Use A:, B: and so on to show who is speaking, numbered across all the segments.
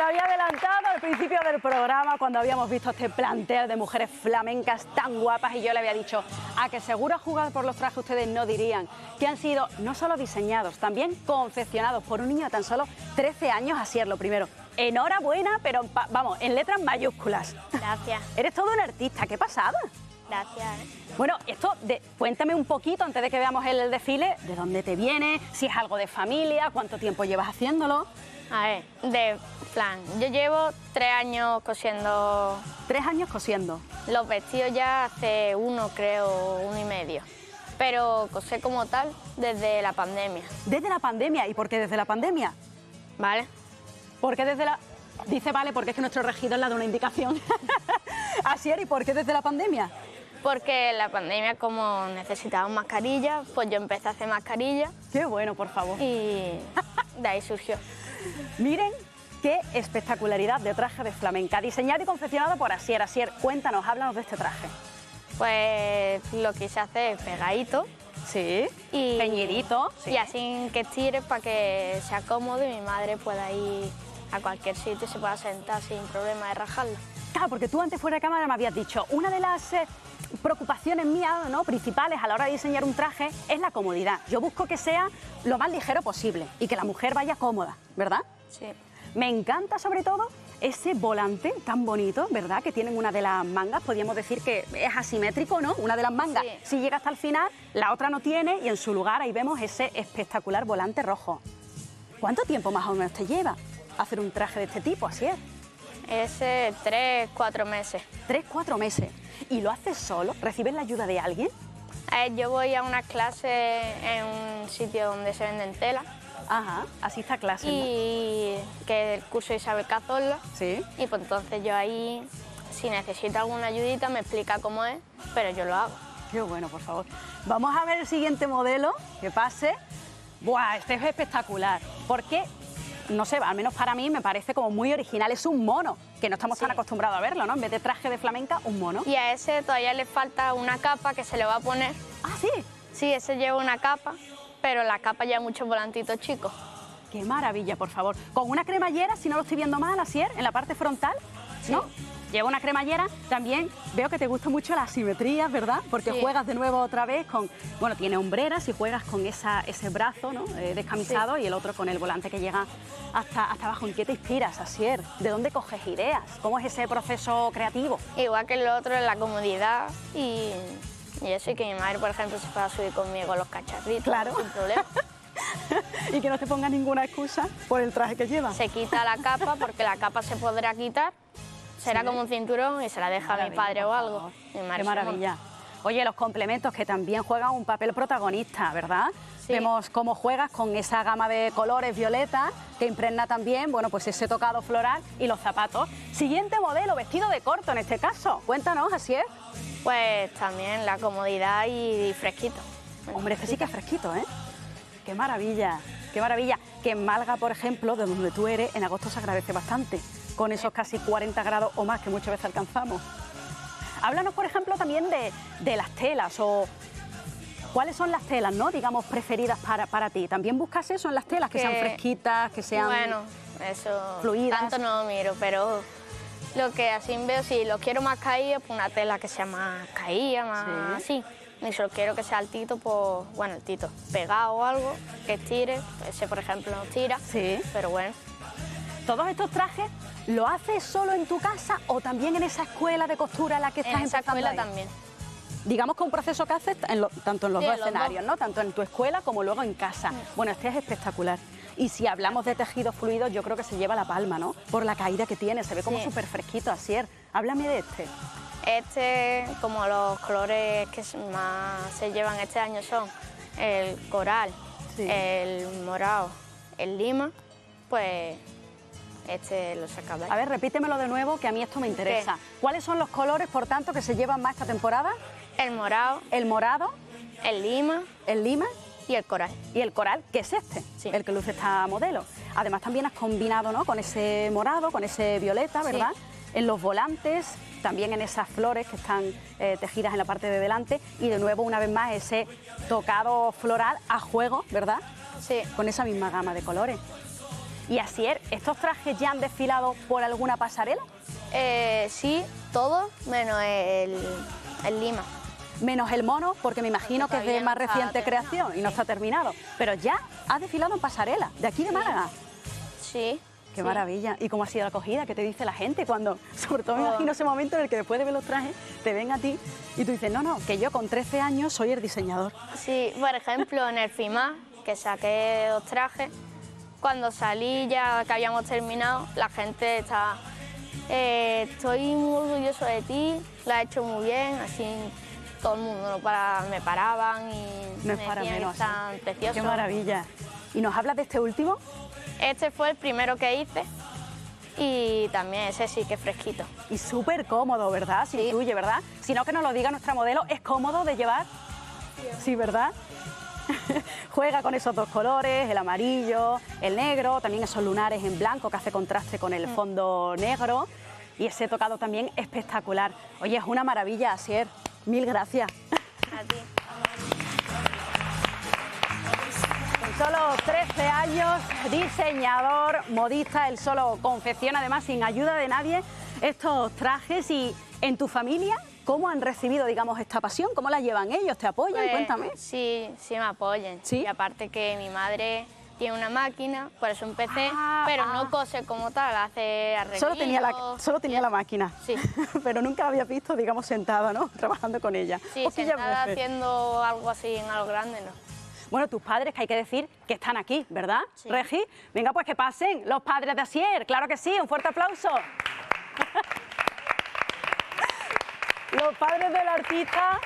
A: había adelantado al principio del programa cuando habíamos visto este plantel de mujeres flamencas tan guapas y yo le había dicho a que seguro a jugar por los trajes ustedes no dirían que han sido no solo diseñados, también confeccionados por un niño de tan solo 13 años. Así es, lo primero, enhorabuena, pero vamos, en letras mayúsculas.
B: Gracias.
A: Eres todo un artista, qué pasada.
B: Gracias.
A: Bueno, cuéntame un poquito antes de que veamos el desfile, ¿de dónde te viene? Si es algo de familia, ¿cuánto tiempo llevas haciéndolo?
B: A ver, de plan, yo llevo 3 años cosiendo
A: 3 años cosiendo.
B: los vestidos ya hace 1, creo, 1 y medio. Pero cosé como tal desde la pandemia.
A: ¿Desde la pandemia? ¿Y por qué desde la pandemia?
B: ¿Vale?
A: ¿Por qué desde la...? Dice vale porque es que nuestro regidor le da una indicación. Así era, ¿y por qué desde la pandemia?
B: Porque la pandemia, como necesitaba mascarillas, pues yo empecé a hacer mascarillas.
A: Qué bueno, por favor.
B: Y de ahí surgió.
A: Miren qué espectacularidad de traje de flamenca, diseñado y confeccionado por Asier. Asier, cuéntanos, háblanos de este traje.
B: Pues lo quise hacer pegadito.
A: Sí,
B: Y
A: ceñidito. Sí.
B: Y así que estire para que sea cómodo y mi madre pueda ir a cualquier sitio y se pueda sentar sin problema de rajarlo.
A: Claro, porque tú antes fuera de cámara me habías dicho, una de las preocupaciones mías, ¿no?, principales a la hora de diseñar un traje es la comodidad. Yo busco que sea lo más ligero posible y que la mujer vaya cómoda, ¿verdad?
B: Sí.
A: Me encanta sobre todo ese volante tan bonito, ¿verdad?, que tienen una de las mangas, podríamos decir que es asimétrico, ¿no? Una de las mangas,
B: Sí.
A: si llega hasta el final, la otra no tiene y en su lugar ahí vemos ese espectacular volante rojo. ¿Cuánto tiempo más o menos te lleva hacer un traje de este tipo, así es?
B: Ese 3, 4 meses.
A: 3, 4 meses. ¿Y lo haces solo? ¿Recibes la ayuda de alguien?
B: Yo voy a una clase en un sitio donde se venden telas.
A: Ajá, asiste a clases, ¿no?
B: Y que es el curso de Isabel Cazorla.
A: Sí.
B: Y pues entonces yo ahí, si necesito alguna ayudita, me explica cómo es, pero yo lo hago.
A: Qué bueno, por favor. Vamos a ver el siguiente modelo, que pase. ¡Buah! Este es espectacular. Porque, no sé, al menos para mí me parece como muy original. Es un mono, que no estamos tan acostumbrados a verlo, ¿no? En vez de traje de flamenca, un mono.
B: Y a ese todavía le falta una capa que se le va a poner.
A: Ah, sí.
B: Sí, ese lleva una capa, pero la capa lleva muchos volantitos chicos.
A: Qué maravilla, por favor. Con una cremallera, si no lo estoy viendo mal, Asier, en la parte frontal, ¿no? Lleva una cremallera. También veo que te gusta mucho la asimetría, ¿verdad? Porque
B: Sí.
A: juegas de nuevo otra vez con... Bueno, tiene hombreras y juegas con ese brazo, ¿no?, descamisado, y el otro con el volante que llega hasta abajo. ¿En qué te inspiras, Asier? ¿De dónde coges ideas? ¿Cómo es ese proceso creativo?
B: Igual que el otro, la comodidad y eso, y que mi madre, por ejemplo, se pueda subir conmigo los cacharritos,
A: Claro.
B: sin problema.
A: Y que no te ponga ninguna excusa por el traje que lleva.
B: Se quita la capa porque la capa se podrá quitar, será
A: Sí.
B: como un cinturón y se la deja a mi
A: Maravilla,
B: padre o
A: por
B: algo.
A: favor.
B: Mi madre
A: Qué
B: se
A: maravilla. Oye, los complementos que también juegan un papel protagonista, ¿verdad?
B: Sí.
A: Vemos cómo juegas con esa gama de colores violeta que impregna también, bueno, pues ese tocado floral y los zapatos. Siguiente modelo, vestido de corto en este caso. Cuéntanos, así es.
B: Pues también la comodidad y fresquito.
A: Hombre, este sí que es fresquito, ¿eh? Qué maravilla, qué maravilla. Que en Málaga, por ejemplo, de donde tú eres, en agosto se agradece bastante, con esos casi 40 grados o más que muchas veces alcanzamos. Háblanos, por ejemplo, también de las telas o... ¿Cuáles son las telas, no, digamos, preferidas para ti? ¿También buscas eso en las telas, que sean fresquitas, que sean
B: Bueno, eso
A: fluidas?
B: tanto no lo miro, pero lo que así veo, si lo quiero más caído, pues una tela que sea más caída, más así. Y si lo quiero que sea altito, pues bueno, altito, pegado o algo, que estire. Ese, por ejemplo, no tira,
A: Sí.
B: pero bueno.
A: ¿Todos estos trajes lo haces solo en tu casa o también en esa escuela de costura en la que estás
B: En esa
A: empezando
B: escuela
A: ahí?
B: también.
A: Digamos que un proceso que haces tanto en los
B: Sí,
A: dos
B: en los
A: escenarios,
B: dos.
A: ¿no? Tanto en tu escuela como luego en casa. Bueno, este es espectacular. Y si hablamos de tejidos fluidos, yo creo que se lleva la palma, ¿no? Por la caída que tiene, se ve como
B: Sí.
A: súper fresquito, Asier. Háblame de este.
B: Este, como los colores que más se llevan este año son el coral,
A: Sí.
B: el morado, el lima, pues este lo sacaba.
A: A ver, repítemelo de nuevo, que a mí esto me interesa. ¿Cuáles son los colores, por tanto, que se llevan más esta temporada?
B: El morado,
A: El morado,
B: el lima
A: el lima
B: y el coral.
A: y el coral, que es este,
B: Sí.
A: el que luce esta modelo. Además también has combinado, ¿no?, con ese morado, con ese violeta, ¿verdad?
B: Sí.
A: En los volantes, también en esas flores que están tejidas en la parte de delante y de nuevo, una vez más, ese tocado floral a juego, ¿verdad?
B: Sí.
A: Con esa misma gama de colores. Y Asier, ¿estos trajes ya han desfilado por alguna pasarela?
B: Sí, todos, menos el Lima.
A: Menos el mono, porque me imagino que es de más reciente creación y no está terminado. Pero ya ha desfilado en pasarela, de aquí de Málaga.
B: Sí.
A: Qué maravilla. ¿Y cómo ha sido la acogida? ¿Qué te dice la gente cuando, sobre todo me imagino ese momento en el que después de ver los trajes, te ven a ti y tú dices, no, que yo con 13 años soy el diseñador?
B: Sí, por ejemplo, en el FIMA, que saqué 2 trajes, cuando salí ya que habíamos terminado, la gente estaba, estoy muy orgulloso de ti, lo has hecho muy bien, así todo el mundo me paraban y
A: no es
B: me
A: para
B: decían
A: menos,
B: que estaban preciosos.
A: Qué maravilla. ¿Y nos hablas de este último?
B: Este fue el primero que hice y también ese sí que es fresquito.
A: Y súper cómodo, ¿verdad? Se intuye, ¿verdad? Si no, que nos lo diga nuestra modelo, ¿es cómodo de llevar? Sí, ¿verdad? Juega con esos 2 colores, el amarillo, el negro, también esos lunares en blanco que hace contraste con el fondo negro. Y ese tocado también espectacular. Oye, es una maravilla, Asier. Mil gracias.
B: A ti.
A: Solo 13 años, diseñador, modista, él solo confecciona además sin ayuda de nadie estos trajes. Y en tu familia, ¿cómo han recibido, digamos, esta pasión? ¿Cómo la llevan ellos? ¿Te apoyan?
B: Pues,
A: Cuéntame.
B: Sí, me apoyan.
A: ¿Sí?
B: Y aparte que mi madre tiene una máquina, por eso empecé, pero no cose como tal, hace arreglitos.
A: Solo tenía la máquina.
B: Sí.
A: Pero nunca la había visto, digamos, sentada, ¿no? Trabajando con ella.
B: Sí, sentada haciendo algo así en algo grande, ¿no?
A: Bueno, tus padres, que hay que decir que están aquí, ¿verdad,
B: sí.
A: Regi? Venga, pues que pasen los padres de Asier. Claro que sí, un fuerte aplauso. Los padres del artista.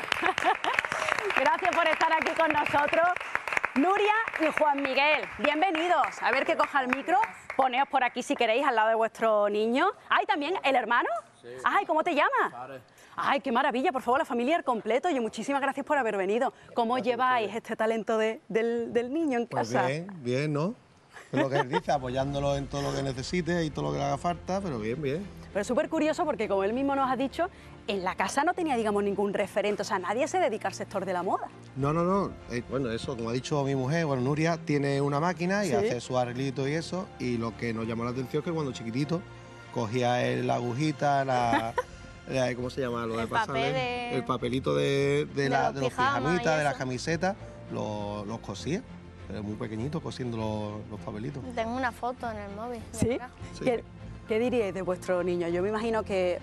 A: Gracias por estar aquí con nosotros. Nuria y Juan Miguel, bienvenidos. A ver que coja el micro. Poneos por aquí si queréis, al lado de vuestro niño. ¿Hay también el hermano? Sí. Ay, ¿cómo te llamas? Padre. Ay, qué maravilla, por favor, la familia al completo. Y muchísimas gracias por haber venido. ¿Cómo lleváis este talento del niño en casa?
C: Pues bien, ¿no? Es lo que él dice, apoyándolo en todo lo que necesite y todo lo que le haga falta, pero bien.
A: Pero es súper curioso porque, como él mismo nos ha dicho, en la casa no tenía, digamos, ningún referente. O sea, nadie se dedica al sector de la moda.
C: No. Bueno, eso, como ha dicho mi mujer, bueno, Nuria tiene una máquina y
A: ¿Sí?
C: hace su arreglito y eso. Y lo que nos llamó la atención es que cuando chiquitito cogía él la agujita, ¿cómo se llama? Lo de pasarle, el papelito de los pijamitas, de las camisetas, los cosía. Pero muy pequeñito, cosiendo los papelitos.
B: Tengo una foto en el móvil.
A: ¿Sí?
C: Sí.
A: ¿Qué diríais de vuestro niño? Yo me imagino que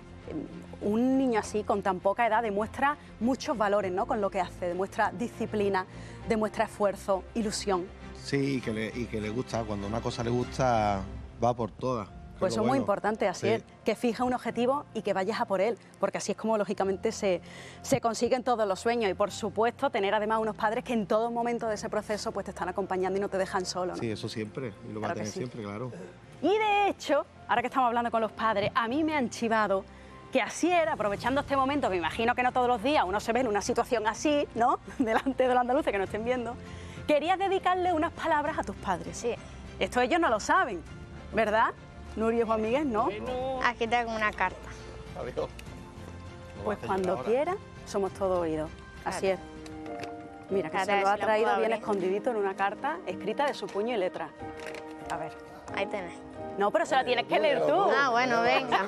A: un niño así, con tan poca edad, demuestra muchos valores, ¿no? Con lo que hace, demuestra disciplina, demuestra esfuerzo, ilusión.
C: Sí, y que le gusta, cuando una cosa le gusta, va por todas.
A: Pues eso es muy importante, Asier, sí. Que fija un objetivo y que vayas a por él, porque así es como lógicamente se consiguen todos los sueños. Y por supuesto tener además unos padres que en todo momento de ese proceso pues te están acompañando y no te dejan solo, ¿no?
C: Sí, eso siempre, y lo va a tener siempre, claro.
A: Y de hecho, ahora que estamos hablando con los padres, a mí me han chivado que Asier, aprovechando este momento, me imagino que no todos los días uno se ve en una situación así, ¿no? Delante de los andaluces que no estén viendo, querías dedicarle unas palabras a tus padres.
B: Sí.
A: Esto ellos no lo saben, ¿verdad? Nuria y Juan Miguel, ¿no?
B: Aquí tengo una carta.
C: Adiós.
A: Pues cuando quiera, somos todo oídos. Así es. Mira, que se lo ha traído bien escondidito en una carta escrita de su puño y letra. A ver.
B: Ahí tenés.
A: No, pero se la tienes que leer tú.
B: Ah, bueno, venga.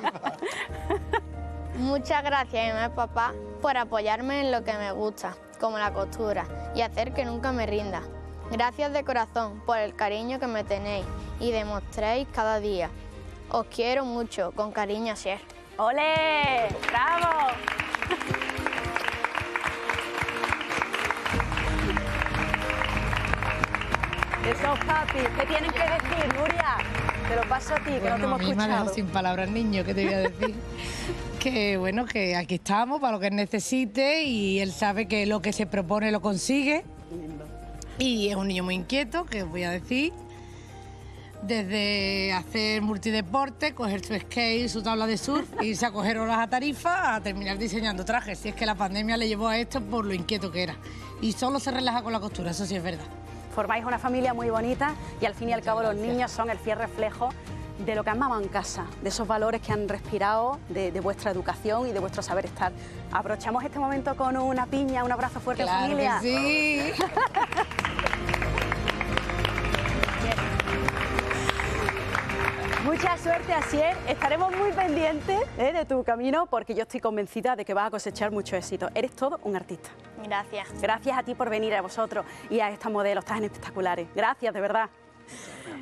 B: Muchas gracias, mamá y papá, por apoyarme en lo que me gusta, como la costura, y hacer que nunca me rinda. Gracias de corazón por el cariño que me tenéis y demostréis cada día. Os quiero mucho, con cariño, Asier.
A: ¡Ole! ¡Bravo! Esos papis, ¿qué tienen que decir, Nuria? Te lo paso a ti, que no te hemos escuchado.
D: Me ha dejado sin palabras, niño, ¿qué te voy a decir? Que bueno, que aquí estamos para lo que necesite y él sabe que lo que se propone lo consigue. Y es un niño muy inquieto, que os voy a decir. Desde hacer multideporte, coger su skate, su tabla de surf, irse a coger olas a Tarifa, a terminar diseñando trajes. Si es que la pandemia le llevó a esto por lo inquieto que era. Y solo se relaja con la costura, eso sí es verdad.
A: Formáis una familia muy bonita y al fin y al cabo los niños son el fiel reflejo de lo que han mamado en casa, de esos valores que han respirado, de vuestra educación y de vuestro saber estar. Aprovechamos este momento con una piña, un abrazo fuerte,
D: claro,
A: familia.
D: Que sí.
A: Mucha suerte, Asier. Estaremos muy pendientes de tu camino porque yo estoy convencida de que vas a cosechar mucho éxito. Eres todo un artista.
B: Gracias.
A: Gracias a ti por venir, a vosotros y a estos modelos tan espectaculares. Gracias, de verdad.